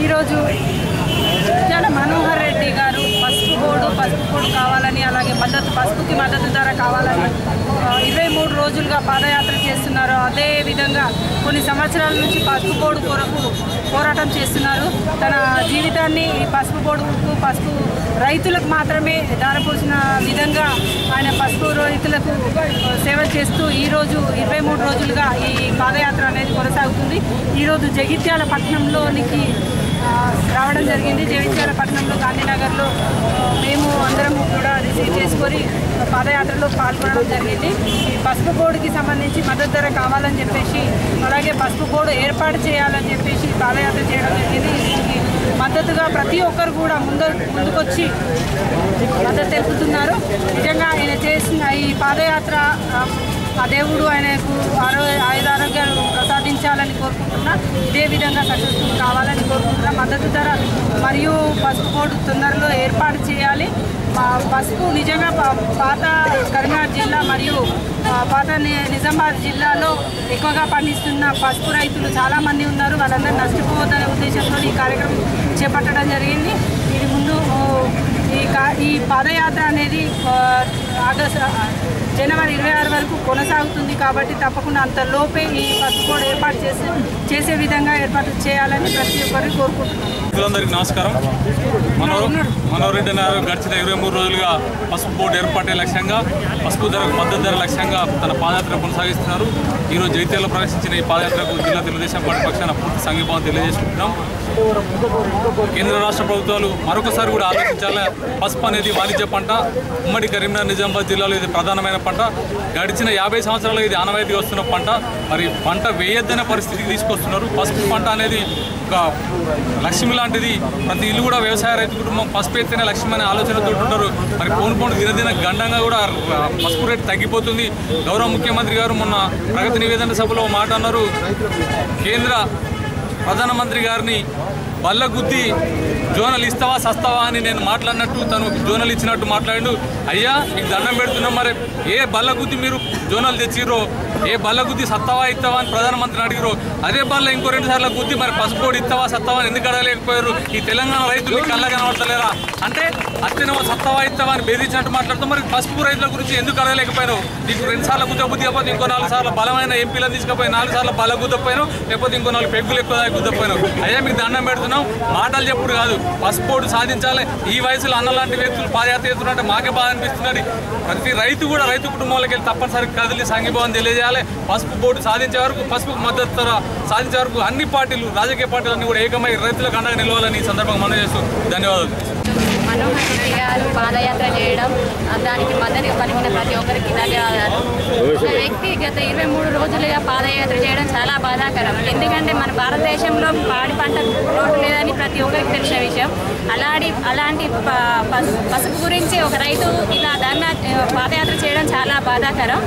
ఈరోజు ఉద్యాన మనోహర్ రెడ్డి గారు పసుపు బోర్డు కావాలని, అలాగే పసుపుకి మద్దతు ధర కావాలని 23 రోజులుగా పాదయాత్ర చేస్తున్నారు. అదే విధంగా కొన్ని సంవత్సరాల నుంచి పసుపు బోర్డు కొరకు పోరాటం చేస్తున్నారు. తన జీవితాన్ని పసుపు రైతులకు మాత్రమే దారపోసిన విధంగా ఆయన పసుపు రైతులకు సేవ చేస్తూ ఈరోజు 23 రోజులుగా ఈ పాదయాత్ర అనేది కొనసాగుతుంది. ఈరోజు జగిత్యాల పట్టణంలోనికి రావడం జరిగింది. జగిత్యాల పట్టణంలో గాంధీనగర్లో మేము అందరం కూడా రిసీవ్ చేసుకొని పాదయాత్రలో పాల్గొనడం జరిగింది. ఈ పసుపు బోర్డుకి సంబంధించి మద్దతు ధర కావాలని చెప్పేసి, అలాగే పసుపు బోర్డు ఏర్పాటు చేయాలని చెప్పేసి పాదయాత్ర చేయడం జరిగింది. దీనికి మద్దతుగా ప్రతి ఒక్కరు కూడా ముందుకొచ్చి మద్దతు తెలుపుతున్నారు. నిజంగా ఆయన చేసిన ఈ పాదయాత్ర ఆ దేవుడు ఆయనకు ఆయురారోగ్యాలు ప్రసాదించాలని కోరుకుంటున్నా. ఇదే విధంగా సక్సెస్ఫుల్ కావాలని కోరుకుంటున్నా. మద్దతు ధర మరియు పసుపు బోర్డు తొందరలో ఏర్పాటు చేయాలి. పసుపు నిజంగా పాత కరీంనగర్ జిల్లా మరియు పాత నిజామాబాద్ జిల్లాలో ఎక్కువగా పండిస్తున్న పసుపు రైతులు చాలామంది ఉన్నారు. వాళ్ళందరూ నష్టపోవద్దనే ఉద్దేశంతో ఈ కార్యక్రమం చేపట్టడం జరిగింది. ఇది ముందు ఈ పాదయాత్ర అనేది జనవరి 26 వరకు కొనసాగుతుంది. కాబట్టి తప్పకుండా అంతలోపే ఈ పసుపు బోర్డు ఏర్పాటు చేసే విధంగా ఏర్పాటు చేయాలని ప్రతి ఒక్కరిని కోరుకుంటున్నాను. అందరికీ నమస్కారం. మనోహర్ రెడ్డి గారు గడిచిన 23 రోజులుగా పసుపు బోర్డు ఏర్పాటే లక్ష్యంగా, పసుపు ధరకు మద్దతు ధర లక్ష్యంగా తన పాదయాత్ర కొనసాగిస్తున్నారు. ఈరోజు జైత్యాలలో ప్రవేశించిన ఈ పాదయాత్రకు జిల్లా తెలుగుదేశం పార్టీ పక్షాన పూర్తి సంఘీభావం తెలియజేసుకుంటున్నాం. కేంద్ర రాష్ట్ర ప్రభుత్వాలు మరొకసారి కూడా ఆలోచించాలి. పసుపు అనేది వాణిజ్య పంట. ఉమ్మడి కరీంనగర్ నిజామాబాద్ జిల్లాలో ఇది ప్రధానమైన పంట. గడిచిన 50 సంవత్సరాలు ఇది ఆనవాయితీ వస్తున్న పంట. మరి పంట వేయొద్దనే పరిస్థితికి తీసుకొస్తున్నారు. పసుపు పంట అనేది ఒక లక్ష్మి లాంటిది. ప్రతి ఇల్లు కూడా వ్యవసాయ రైతు కుటుంబం పసుపు ఎత్తేనే లక్ష్మి అనే ఆలోచనతో ఉంటారు. మరి పోను దినదిన గండంగా కూడా పసుపు రేటు తగ్గిపోతుంది. గౌరవ ముఖ్యమంత్రి గారు మొన్న ప్రగతి నివేదన సభలో మాట అన్నారు. కేంద్ర ప్రధానమంత్రి గారిని బల్లగుద్ది జోనల్ ఇస్తావా సస్తావా అని నేను మాట్లాడినట్టు తను జోనల్ ఇచ్చినట్టు మాట్లాడు. అయ్యా మీకు దండం పెడుతున్నాం. మరి ఏ బల్లగుద్ది మీరు జోనల్ తెచ్చిర్రో, ఏ బల్లగుద్ది సత్తావా ఇస్తావా అని ప్రధానమంత్రిని అడిగిరో, అదే బల్ల ఇంకో 2 సార్లు గుద్ది మరి పసుపు బోర్డు ఇస్తావా సత్తావా అని ఎందుకు అడగలేకపోయారు? ఈ తెలంగాణ రైతులు కళ్ళ కనబడతలేరా? అంటే అత్తేనో సత్తావా ఇస్తావా అని బెదిరించినట్టు మాట్లాడుతూ మరి పసుపు రైతుల గురించి ఎందుకు అడగలేకపోయారు? నీకు 2 సార్లు గుద్దబుద్ది అయిపోతే ఇంకో 4 సార్లు బలమైన ఎంపీలను తీసుకుపోయి 4 సార్లు బల గుద్దపోయినావు, లేకపోతే ఇంకో 4 పెగ్గులు ఎక్కువ గుద్దపోయినావు. అయ్యా మీకు దండం పెడుతున్నాం. మాటలు చెప్పుడు కాదు, పసుపు బోర్డు సాధించాలి. ఈ వయసులో అన్నలాంటి వ్యక్తులు పాదయాత్ర చేస్తున్నట్టే మాకే బాధ అనిపిస్తున్నది. ప్రతి రైతు కూడా రైతు కుటుంబాలకు వెళ్ళి తప్పనిసరిగా కదిలి సంఘీభావం తెలియజేయాలి. పసుపు బోర్డు సాధించే వరకు, పసుపు మద్దతు ధర సాధించే వరకు అన్ని పార్టీలు, రాజకీయ పార్టీలన్నీ కూడా ఏకమై రైతులకు అండగా నిలవాలని ఈ సందర్భంగా మనం చేస్తూ ధన్యవాదాలు. మనోహర్ రెడ్డి గారు పాదయాత్ర చేయడం, దానికి మద్దతు పలికిన ప్రతి ఒక్కరికి ధన్యవాదాలు. వ్యక్తి గత 23 రోజులుగా పాదయాత్ర చేయడం చాలా బాధాకరం. ఎందుకంటే మన భారతదేశంలో పాడి పంట లోటు లేదని ప్రతి ఒక్కరికి తెలిసిన విషయం. అలాంటి పసుపు గురించి ఒక రైతు ఇలా పాదయాత్ర చేయడం చాలా బాధాకరం.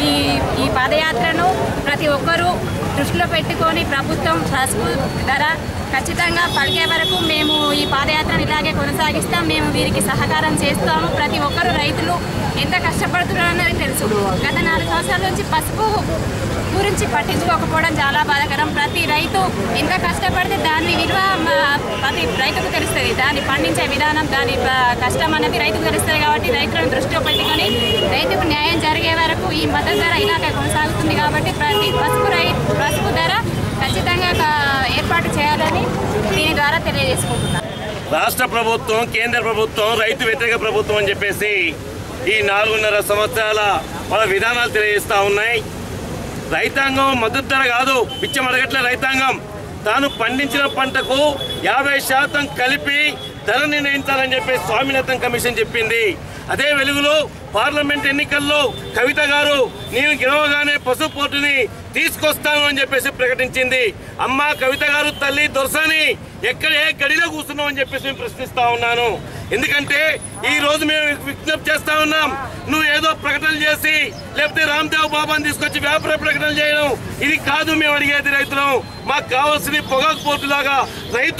ఈ పాదయాత్రను ప్రతి ఒక్కరూ దృష్టిలో పెట్టుకొని ప్రభుత్వం పసుపు ధర ఖచ్చితంగా పలికే వరకు మేము ఈ పాదయాత్రను ఇలాగే కొనసాగిస్తాం. మేము వీరికి సహకారం చేస్తాము. ప్రతి ఒక్కరు రైతులు ఎంత కష్టపడుతున్నారన్నది తెలుసు. గత 4 సంవత్సరాల నుంచి పసుపు గురించి పట్టించుకోకపోవడం చాలా బాధాకరం. ప్రతి రైతు ఎంత కష్టపడితే దాని విలువ ప్రతి రైతుకు తెలుస్తుంది. దాన్ని పండించే విధానం, దాని కష్టం అనేది రైతుకు తెలుస్తుంది. కాబట్టి రైతులను దృష్టిలో పెట్టుకొని రైతుకు న్యాయం జరిగే వరకు ఈ మద్దతు ధర ఇలాగే కొనసాగుతుంది. కాబట్టి ప్రతి పసుపు ధర ఖచ్చితంగా ఏర్పాటు చేయాలని దీని ద్వారా తెలియజేసుకుంటున్నాను. రాష్ట్ర ప్రభుత్వం, కేంద్ర ప్రభుత్వం రైతు వ్యతిరేక ప్రభుత్వం అని చెప్పేసి ఈ 4.5 సంవత్సరాల వాళ్ళ విధానాలు తెలియజేస్తూ ఉన్నాయి. రైతాంగం మద్దతు ధర కాదు, పిచ్చమడగట్ల రైతాంగం తాను పండించిన పంటకు 50% కలిపి ధర నిర్ణయించాలని చెప్పేసి స్వామినాథన్ కమిషన్ చెప్పింది. అదే వెలుగులో పార్లమెంట్ ఎన్నికల్లో కవిత గారు నేను గెలవగానే పసుపు పోర్టుని తీసుకొస్తాను అని చెప్పేసి ప్రకటించింది. అమ్మ కవిత గారు తల్లి దొరసాని ఎక్కడ ఏ గడిలో కూర్చున్నావు అని చెప్పేసి మేము ప్రశ్నిస్తా ఉన్నాను. ఎందుకంటే ఈ రోజు మేము విజ్ఞప్తి చేస్తా ఉన్నాం, నువ్వు ఏదో ప్రకటనలు చేసి లేకపోతే రామ్దేవ్ బాబాని తీసుకొచ్చి వ్యాపార ప్రకటనలు చేయడం ఇది కాదు మేము అడిగేది. రైతులం మాకు కావాల్సింది పొగాకు పోర్టు లాగా రైతు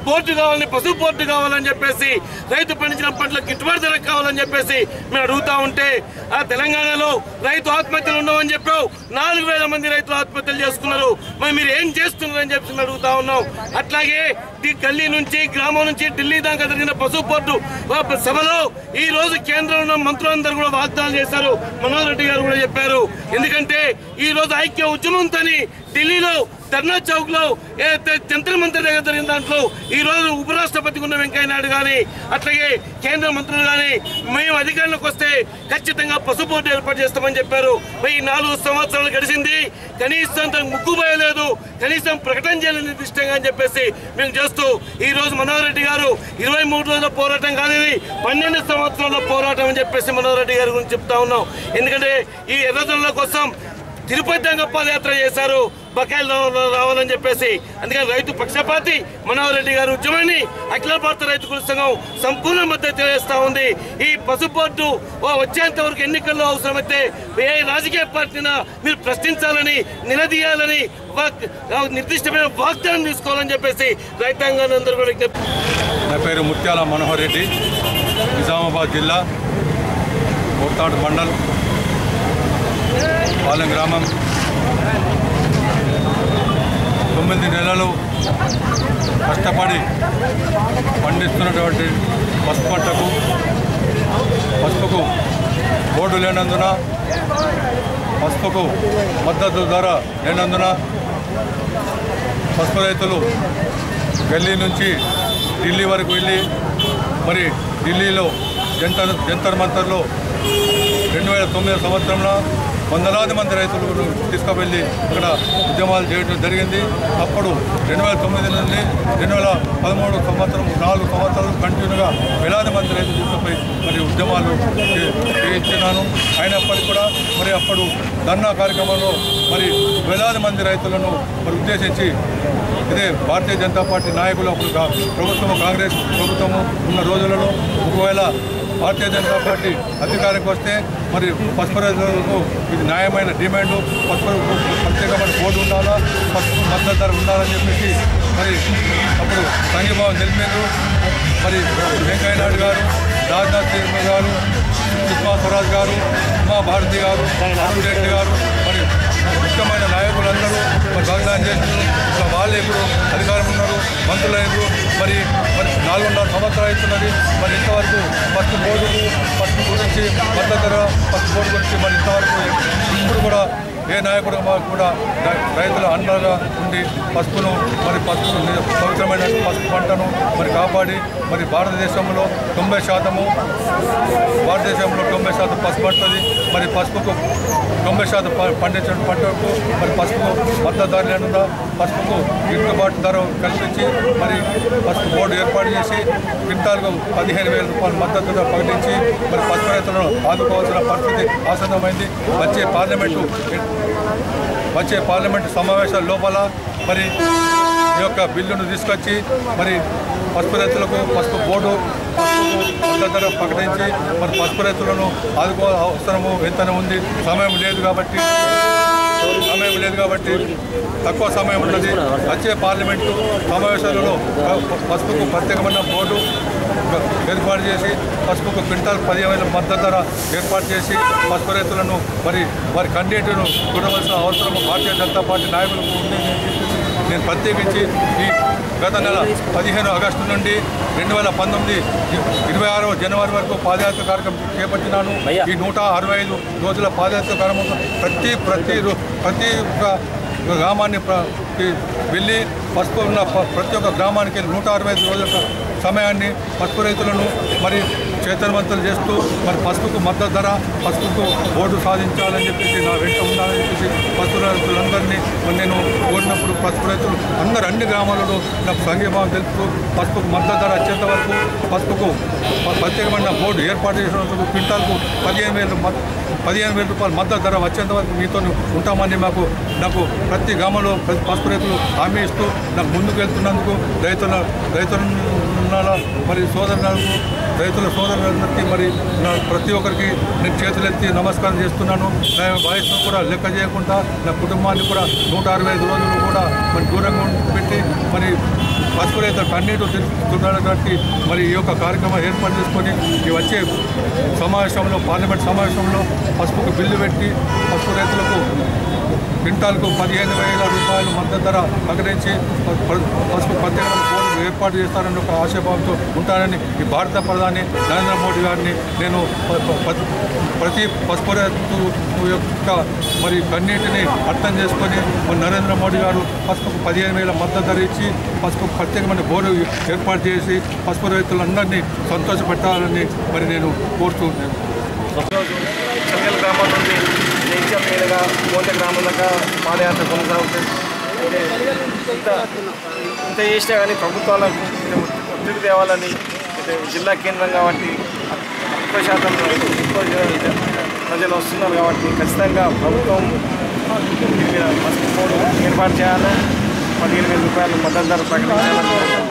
బోర్డు కావాలని, పసుపు బోర్డు కావాలని చెప్పేసి, రైతు పండించిన పంటలకు గిట్టుబాటు ధర కావాలని చెప్పేసి మేము అడుగుతా ఉంటే, ఆ తెలంగాణలో రైతు ఆత్మహత్యలు ఉండవని చెప్పావు. 4,000 మంది రైతులు ఆత్మహత్యలు చేసుకున్నారు. మరి మీరు ఏం చేస్తున్నారని చెప్పి మేము అడుగుతా ఉన్నాం. అట్లాగే గల్లీ నుంచి, గ్రామం నుంచి ఢిల్లీ దాకా జరిగిన పసుపు బోర్డు సభలో ఈ రోజు కేంద్రంలో మంత్రులందరూ కూడా వాగ్దానాలు చేశారు. మనోహర్ రెడ్డి గారు కూడా చెప్పారు. ఎందుకంటే ఈ రోజు ఐక్య ఉద్యమంతో ఢిల్లీలో ధర్నా చౌక్ లో జంతర్ మంతర్ దగ్గర జరిగిన దాంట్లో ఈ రోజు ఉపరాష్ట్రపతి ఉన్న వెంకయ్య నాయుడు గాని, అట్లాగే కేంద్ర మంత్రులు గాని, మేము అధికారంలోకి వస్తే ఖచ్చితంగా పసుపు బోర్డు ఏర్పాటు చేస్తామని చెప్పారు. మరి 4 సంవత్సరాలు గడిచింది, కనీసం ముగ్గు పోయలేదు, కనీసం ప్రకటన చేయలేదు నిర్దిష్టంగా అని చెప్పేసి మేము చేస్తూ ఈ రోజు మనోహర్ రెడ్డి గారు 23 రోజుల పోరాటం కాదు, 12 సంవత్సరాల పోరాటం అని చెప్పేసి మనోహర్ రెడ్డి గారి గురించి చెప్తా ఉన్నాం. ఎందుకంటే ఈ ఎర్రజనుల కోసం తిరుపతి దాకా పాదయాత్ర చేశారు, బకాయిలు రావాలని చెప్పేసి. అందుకని రైతు పక్షపాతి మనోహర్ రెడ్డి గారు ఉద్యమాన్ని అఖిల భారత రైతు కుల సంఘం సంపూర్ణ మద్దతు తెలియజేస్తా ఉంది. ఈ పసుపు బోర్డు వచ్చేంత వరకు ఎన్నికల్లో అవసరమైతే ఏ రాజకీయ పార్టీనా మీరు ప్రశ్నించాలని, నిలదీయాలని, నిర్దిష్టమైన వాగ్దానం తీసుకోవాలని చెప్పేసి రైతాంగాన్ని అందరూ కూడా విజ్ఞప్తి. నా పేరు ముత్యాల మనోహర్ రెడ్డి, నిజామాబాద్ జిల్లా కోటాడు మండల్ పాలెం గ్రామం. 9 నెలలు కష్టపడి పండిస్తున్నటువంటి పసుపుకు బోర్డు లేనందున, పసుపుకు మద్దతు ధర లేనందున పసుపు రైతులు గల్లీ నుంచి ఢిల్లీ వరకు వెళ్ళి, మరి ఢిల్లీలో జంతర్ మంతర్లో 2009 సంవత్సరంలో వందలాది మంది రైతులు తీసుకువెళ్ళి అక్కడ ఉద్యమాలు చేయడం జరిగింది. అప్పుడు 2009 నుండి 2013 సంవత్సరం 4 సంవత్సరాలు కంటిన్యూగా వేలాది మంది రైతులు తీసుకుపోయి మరి ఉద్యమాలు చేయించినాను. అయినప్పటికీ కూడా మరి అప్పుడు ధర్నా కార్యక్రమంలో మరి వేలాది మంది రైతులను మరి ఉద్దేశించి ఇదే భారతీయ జనతా పార్టీ నాయకులు అప్పుడు కాంగ్రెస్ ప్రభుత్వము ఉన్న రోజులలో ఒకవేళ భారతీయ జనతా పార్టీ అధికారానికి వస్తే మరి పసుపు రైతులకు ఇది న్యాయమైన డిమాండ్, పసుపు ప్రత్యేకమైన బోర్డు ఉండాలా, పసుపు మద్దతు ధర ఉండాలని చెప్పేసి మరి అప్పుడు సంఘీభావం తెలిపారు. మరి వెంకయ్య నాయుడు గారు, రాజ్నాథ్ సింగ్ గారు, సుష్మా స్వరాజ్ గారు, ఉమా భారతి గారు, అరుణ్ రెడ్డి గారు, మరి ముఖ్యమైన నాయకులందరూ మరి వాగ్దానం చేస్తున్నారు. వాళ్ళే ఇప్పుడు అధికారం ఉన్నారు, మంత్రులైనరు. మరి 4.5 సంవత్సరాలు అవుతున్నది. మరి ఇంతవరకు పసుపు గురించి మద్దతు ధర, పసుపు బోర్డు గురించి మరి ఇంతవరకు ఇప్పుడు కూడా ఏ నాయకుడు కూడా రైతుల అండగా ఉండి పసుపును పవిత్రమైన పసుపు పంటను మరి కాపాడి మరి భారతదేశంలో 90% పసుపు పండుతుంది. మరి పసుపుకు 90% పండించిన పంటకు మరి పసుపు మద్దతు ధర లేకుండా పసుపుకు గిట్టుబాటు ధర కల్పించి మరి పసుపు బోర్డు ఏర్పాటు చేసి క్వింటాల్కు 15,000 రూపాయలు మద్దతు ధర ప్రకటించి మరి పసుపు రైతులను ఆదుకోవాల్సిన పరిస్థితి ఆసన్నమైంది. వచ్చే పార్లమెంటు సమావేశాల లోపల మరి ఈ యొక్క బిల్లును తీసుకొచ్చి మరి పసుపు రైతులకు పసుపు బోర్డు మద్దతు ధర ప్రకటించి మరి పసుపు రైతులను ఆదుకోవాల్సిన అవసరము ఎంతనే ఉంది. సమయం లేదు కాబట్టి తక్కువ సమయం ఉన్నది. వచ్చే పార్లమెంటు సమావేశాలలో పసుపుకు ప్రత్యేకమైన బోర్డు ఏర్పాటు చేసి పసుపుకు క్వింటాల్ 10,000 మద్దతు ధర ఏర్పాటు చేసి పసుపు రైతులను మరి వారి కన్నీటిను చూడవలసిన అవసరం భారతీయ జనతా పార్టీ నాయకులకు ఉంది. నేను ప్రత్యేకించి ఈ గత నెల 15 ఆగస్టు నుండి 2019 26 జనవరి వరకు పాదయాత్ర కార్యక్రమం చేపట్టినాను. ఈ 165 రోజుల పాదయాత్ర కార్యక్రమం ప్రతి ఒక్క గ్రామాన్ని వెళ్ళి పసుపు ఉన్న ప్రతి ఒక్క గ్రామానికి 165 రోజుల సమయాన్ని పసుపు రైతులను మరి చైతన్యవంతులు చేస్తూ మరి పసుపుకు మద్దతు ధర, పసుపుకు బోర్డు సాధించాలని చెప్పేసి నా వెంట ఉండాలని చెప్పేసి పసుపు రైతులందరినీ నేను కోరినప్పుడు పసుపు రైతులు అందరూ అన్ని గ్రామాలలో నాకు సంఘీభావం తెలుపుతూ పసుపుకు మద్దతు ధర వచ్చేంత వరకు పసుపుకు ప్రత్యేకమైన బోర్డు ఏర్పాటు చేసినందుకు క్వింటాల్కు 15,000 రూపాయలు మద్దతు ధర వచ్చేంత వరకు మీతో ఉంటామని నాకు ప్రతి గ్రామంలో పసుపు రైతులు హామీ ఇస్తూ నాకు ముందుకు వెళ్తున్నందుకు రైతుల మరి సోదరులకు రైతుల సోదరులందరికీ మరి నా ప్రతి ఒక్కరికి నేను చేతులెత్తి నమస్కారం చేస్తున్నాను. నా వయసును కూడా లెక్క చేయకుండా నా కుటుంబాన్ని కూడా 165 రోజులు కూడా మరి దూరంగా పెట్టి మరి పసుపు రైతుల కన్నీరు తిరుగుతున్నటువంటి మరి ఈ యొక్క కార్యక్రమం ఏర్పాటు చేసుకొని ఈ వచ్చే సమావేశంలో పార్లమెంట్ సమావేశంలో పసుపుకు బిల్లు పెట్టి పసుపు రైతులకు క్వింటాల్కు 15,000 రూపాయలు మద్దతు ధర ప్రకటించి పసుపు ప్రత్యేకమైన బోర్డు ఏర్పాటు చేస్తారని ఒక ఆశాభావంతో ఉంటానని ఈ భారత ప్రధాని నరేంద్ర మోడీ గారిని నేను ప్రతి పసుపు రైతు యొక్క మరి కన్నీటిని అర్థం చేసుకొని మరి నరేంద్ర మోడీ గారు పసుపుకు 15,000 మద్దతు ధర ఇచ్చి పసుపు ప్రత్యేకమైన బోర్డు ఏర్పాటు చేసి పసుపు రైతులందరినీ సంతోషపెట్టాలని మరి నేను కోరుతున్నాను. చంగల్ గ్రామం నుండి జైత్యం మీదుగా మోత గ్రామం దాకా పాదయాత్ర కొనసాగుతుంది. ఇంత చేసినా కానీ ప్రభుత్వాలకు ఒత్తిడి తేవాలని జిల్లా కేంద్రం కాబట్టి ఎక్కువ శాతం ప్రజలు వస్తున్నారు కాబట్టి ఖచ్చితంగా ప్రభుత్వం పసుపు బోర్డు ఏర్పాటు చేయాలి. 15,000 రూపాయలు మద్దతు ధర ప్రకటించాలని